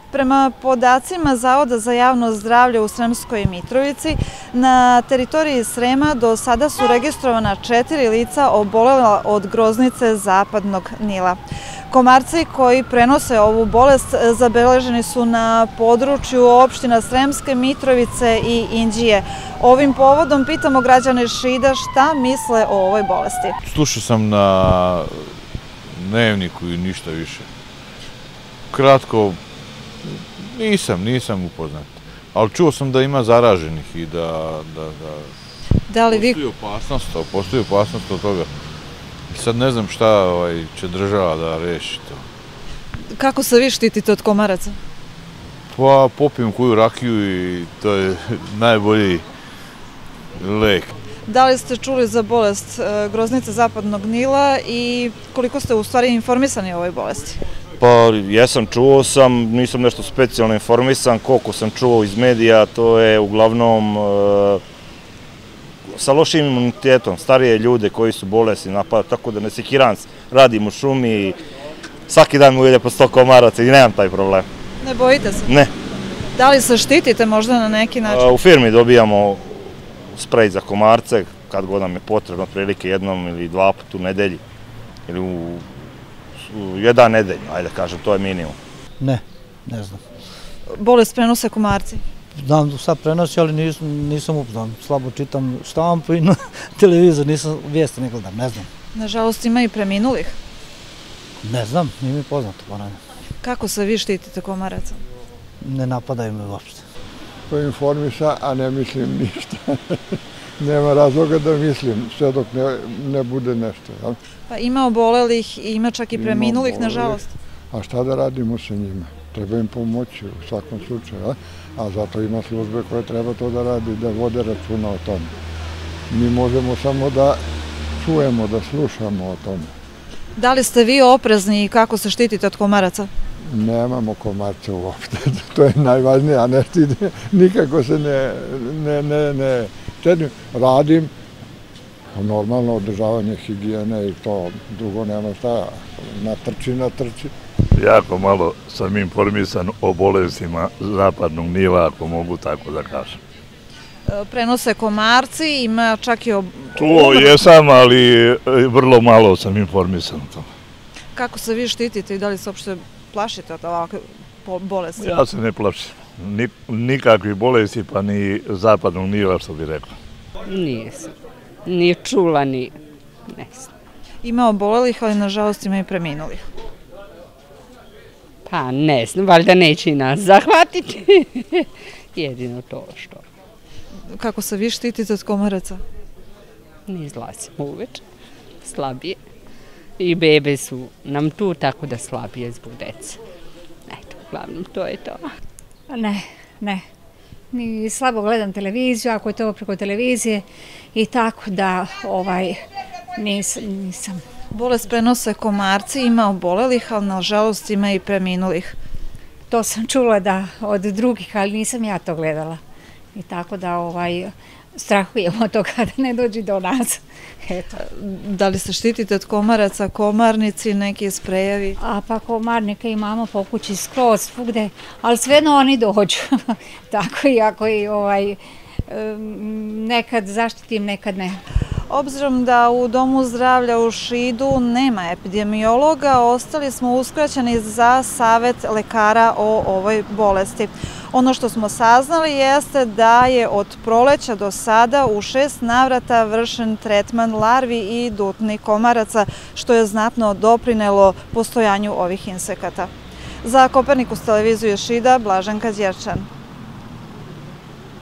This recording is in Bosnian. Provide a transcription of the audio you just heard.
Prema podacima Zavoda za javno zdravlje u Sremskoj Mitrovici, na teritoriji Srema do sada su registrovana 4 lica obolela od groznice zapadnog Nila. Komarci koji prenose ovu bolest zabeleženi su na području opština Sremske Mitrovice i Inđije. Ovim povodom pitamo građane Šida šta misle o ovoj bolesti. Slušao sam na Dnevniku i ništa više. Kratko, nisam upoznat, ali čuo sam da ima zaraženih i da postoji opasnost od toga. I sad ne znam šta će država da reši to. Kako se vi štitite od komaraca? Pa popijem koju rakiju i to je najbolji lek. Da li ste čuli za bolest groznice zapadnog Nila i koliko ste u stvari informisani o ovoj bolesti? Pa jesam, čuo sam, nisam nešto specijalno informisan, koliko sam čuo iz medija, to je uglavnom sa lošim imunitetom, starije ljude koji su bolesni napada, tako da ne sekiram, radim u šumi, svaki dan mu ide po 100 komaraca i nemam taj problem. Ne bojite se? Ne. Da li se štitite možda na neki način? U firmi dobijamo sprej za komarce, kad god nam je potrebno, prilike jednom ili dva puta u nedelji, ili u jedan nedelj, ajde kažem, to je minimum. Ne znam. Bolest prenose komarci? Znam da sad prenosi, ali nisam upoznan. Slabo čitam štampu i na televizor, nisam vijesti ne gledam, ne znam. Nažalost ima i preminulih? Ne znam, nije mi poznato. Kako se vi štitite komaraca? Ne napadaju me uopšte. Poinformiša, a ne mislim ništa. Nema razloga da mislim, sve dok ne bude nešto. Pa ima obolelih i ima čak i preminulih, nažalost. A šta da radimo sa njima? Treba im pomoći u svakom slučaju, a zato ima službe koje treba to da radi, da vode računa o tome. Mi možemo samo da čujemo, da slušamo o tome. Da li ste vi oprezni i kako se štitite od komaraca? Nemamo komarce uopšte, to je najvažnije, a ne štite, nikako se ne štedim. Radim, normalno održavanje higijene i to, drugo nema šta, natrči. Jako malo sam informisan o bolestima zapadnog Nila, ako mogu tako da kažem. Prenose komarci, ima čak i... Čuo jesam, ali vrlo malo sam informisan o tome. Kako se vi štitite i da li se uopšte plašite od ovakve bolesti? Ja se ne plašim. Nikakvi bolesti, pa ni zapadnog Nila, što bi rekla. Nisam. Ni čula, ni ne znam. Ima obolelih, ali nažalost ima i preminulih. Pa ne znam, valjda neće i nas zahvatiti. Jedino to što. Kako se vi štitite od komaraca? Ne izlazimo uveče, slabije. I bebe su nam tu, tako da slabije zbog dece. Eto, uglavnom to je to. Ne. Ni slabo gledam televiziju, ako je to preko televizije i tako da nisam. Bolest prenose komarci, ima obolelih, ali nažalost ima i preminulih. To sam čula da od drugih, ali nisam ja to gledala. I tako da strahujemo od toga da ne dođe do nas. Da li se štitite od komaraca, komarnici, neki sprejevi? Pa komarnike imamo po kući skroz svugde, ali svejedno oni dođu. Tako i ako nekad zaštitim, nekad ne. Obzirom da u Domu zdravlja u Šidu nema epidemiologa, ostali smo uskraćeni za savet lekara o ovoj bolesti. Ono što smo saznali jeste da je od proleća do sada u 6 navrata vršen tretman larvi i dutnih komaraca, što je znatno doprinelo postojanju ovih insekata. Za Kopernikus televiziju Šida, Blaženka Đerčan.